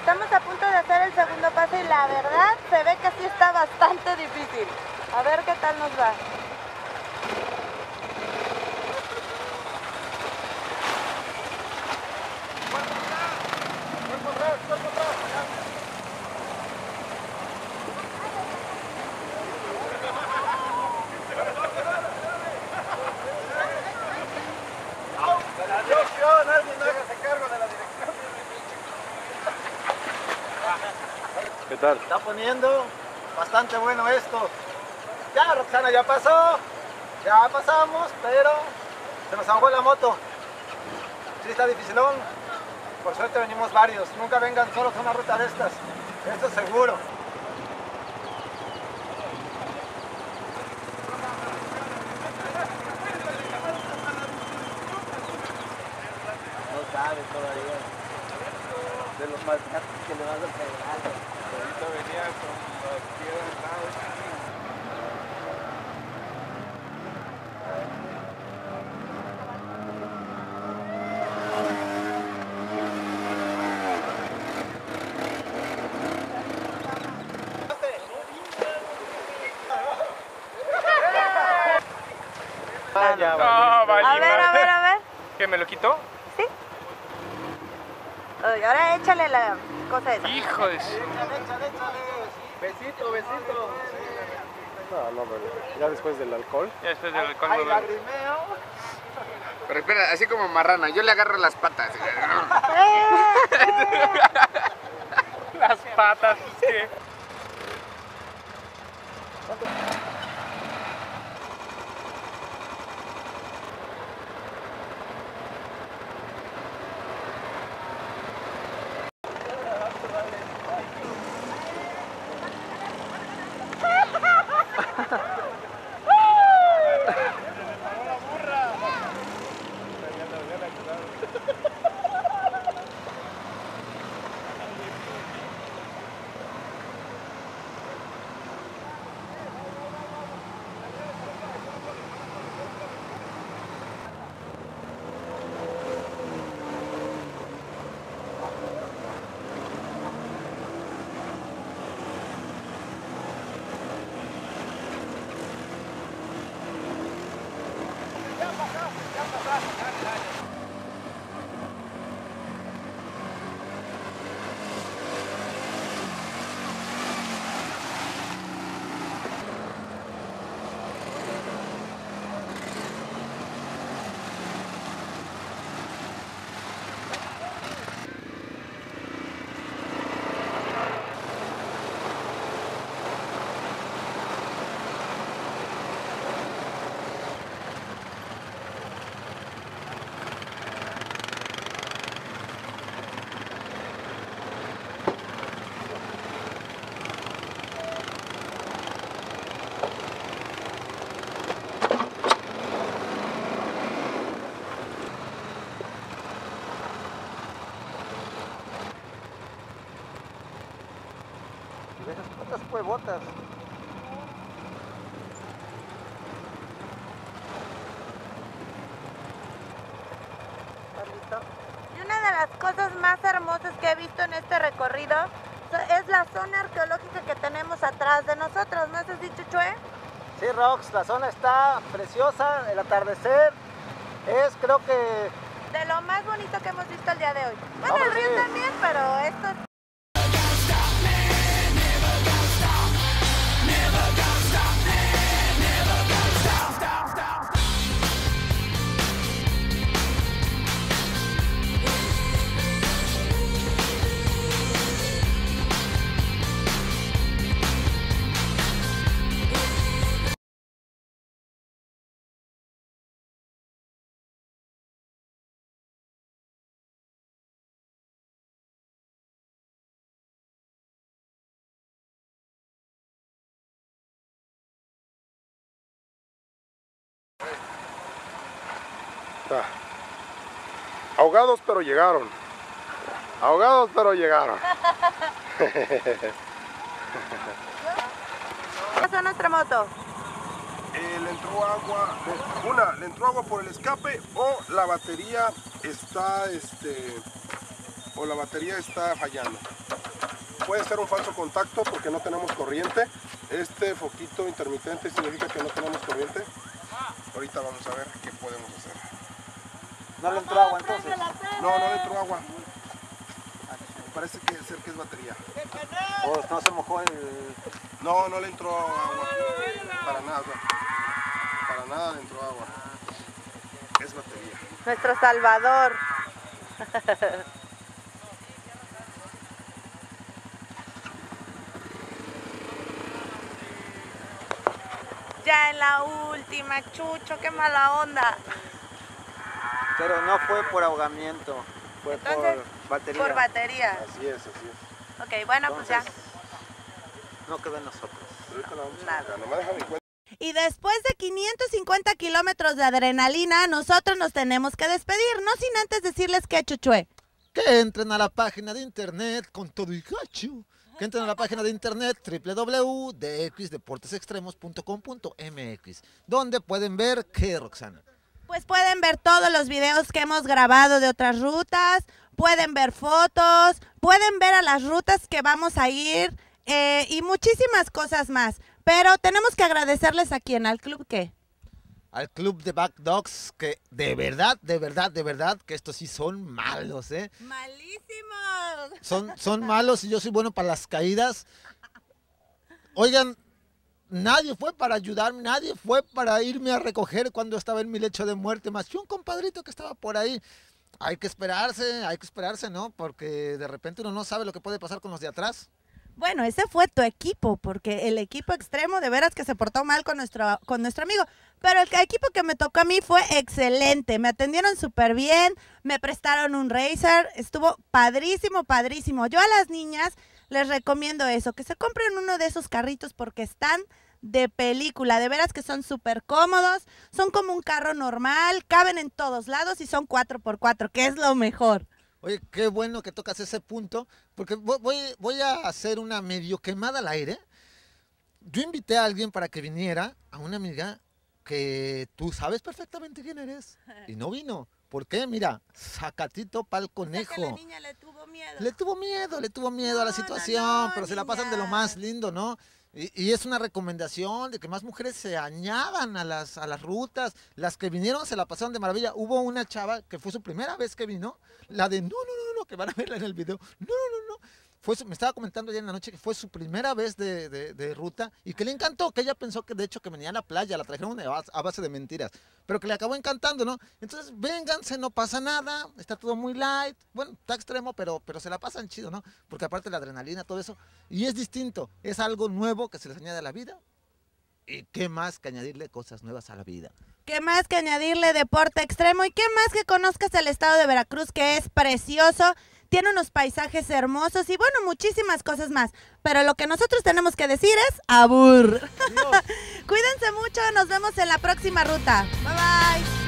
Estamos a punto de hacer el segundo paso y la verdad se ve que sí está bastante difícil. A ver qué tal nos va. ¿Qué tal? Está poniendo bastante bueno esto. Ya, Roxana, ya pasó. Ya pasamos, pero se nos ahogó la moto. Sí, está dificilón. Por suerte venimos varios. Nunca vengan solos a una ruta de estas. Esto es seguro. No sabe todavía de los maltratos que le vas a pegar. Ahorita venía con los pies al lado. A ver. ¿Qué, me lo quitó? ¿Sí? Oye, ahora échale la cosa esa. Hijo de su... Échale. Besito. No, pero ya después del alcohol. Ya después del alcohol Ay, me duele. lagrimeo. Pero espera, así como marrana, yo le agarro las patas. Las patas, sí. ¿Cuántas huevotas? Y una de las cosas más hermosas que he visto en este recorrido es la zona arqueológica que tenemos atrás de nosotros, ¿no es así, Chuchue? Sí, Rox, la zona está preciosa, el atardecer es, creo que... De lo más bonito que hemos visto el día de hoy. Bueno, Vamos, el río sí. también, pero esto es... Ahogados pero llegaron. Ahogados pero llegaron. ¿Qué es nuestra moto? Le entró agua, le entró agua por el escape o la batería está o la batería está fallando. Puede ser un falso contacto porque no tenemos corriente. Este foquito intermitente significa que no tenemos corriente. Ahorita vamos a ver qué podemos hacer. ¿No le entró agua entonces? No, no le entró agua. Parece que ser que es batería. ¿O no se mojó el...? No, no le entró agua. Para nada. Para nada le entró agua. Es batería. Nuestro Salvador. Ya en la última, Chucho, qué mala onda. Pero no fue por ahogamiento, fue Entonces, por batería. Por batería. Así es, así es. Ok, bueno, pues ya. No quedó en nosotros. Ahorita la vamos a Nada. sacar. Nomás deja mi cuenta. Y después de 550 kilómetros de adrenalina, nosotros nos tenemos que despedir, no sin antes decirles que Chuchué. Que entren a la página de internet con todo y gacho. Que entren a la página de internet www.dxdeportesextremos.com.mx, donde pueden ver que, Roxana. Pues pueden ver todos los videos que hemos grabado de otras rutas, pueden ver fotos, pueden ver a las rutas que vamos a ir y muchísimas cosas más. Pero tenemos que agradecerles a quién, al club qué. Al club de Back Dogs, que de verdad, que estos sí son malos, ¿eh? ¡Malísimos! Son malos y yo soy bueno para las caídas. Oigan, nadie fue para ayudarme, nadie fue para irme a recoger cuando estaba en mi lecho de muerte, más que un compadrito que estaba por ahí. Hay que esperarse, ¿no? Porque de repente uno no sabe lo que puede pasar con los de atrás. Bueno, ese fue tu equipo, porque el equipo extremo de veras que se portó mal con nuestro amigo. Pero el equipo que me tocó a mí fue excelente, me atendieron súper bien, me prestaron un racer, estuvo padrísimo, padrísimo. Yo a las niñas les recomiendo eso, que se compren uno de esos carritos porque están de película, de veras que son súper cómodos, son como un carro normal, caben en todos lados y son 4x4, que es lo mejor. Oye, qué bueno que tocas ese punto, porque voy a hacer una medio quemada al aire. Yo invité a alguien para que viniera, a una amiga que tú sabes perfectamente quién eres, y no vino. ¿Por qué? Mira, sacatito pa'l conejo. O sea que la niña le tuvo miedo. Le tuvo miedo a la situación, pero se la pasan de lo más lindo, ¿no? Y es una recomendación de que más mujeres se añadan a las rutas. Las que vinieron se la pasaron de maravilla. Hubo una chava que fue su primera vez que vino, la de no, que van a verla en el video. No. Me estaba comentando ayer en la noche que fue su primera vez de ruta y que le encantó, que ella pensó que de hecho que venía a la playa, la trajeron a base de mentiras, pero que le acabó encantando, ¿no? Entonces, vénganse, no pasa nada, está todo muy light, bueno, está extremo, pero se la pasan chido, ¿no? Porque aparte la adrenalina, todo eso, y es distinto, es algo nuevo que se les añade a la vida. ¿Y qué más que añadirle cosas nuevas a la vida? ¿Qué más que añadirle deporte extremo? ¿Y qué más que conozcas el estado de Veracruz, que es precioso? Tiene unos paisajes hermosos y bueno, muchísimas cosas más. Pero lo que nosotros tenemos que decir es abur. Cuídense mucho, nos vemos en la próxima ruta. Bye bye.